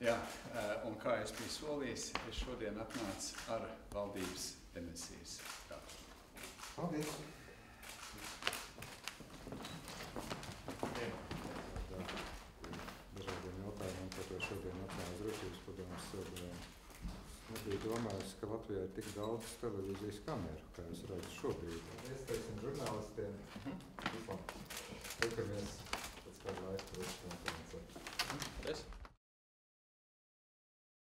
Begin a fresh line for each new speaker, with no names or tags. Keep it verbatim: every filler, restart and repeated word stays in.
Jā, un kā es biju solījis, es šodien atnācu ar valdības demisijas rakstu.
Paldies! Dažādiem jautājumiem, par to šodien atnāca drošības padomes sēdē. Nebija domājis, ka Latvijā ir tik daudz televīzijas kameru, kā es redzu šobrīd. Mēs teiksim žurnālistiem. Vispār. Tiekamies pēc kāda laika priekškonferencē.
Paldies!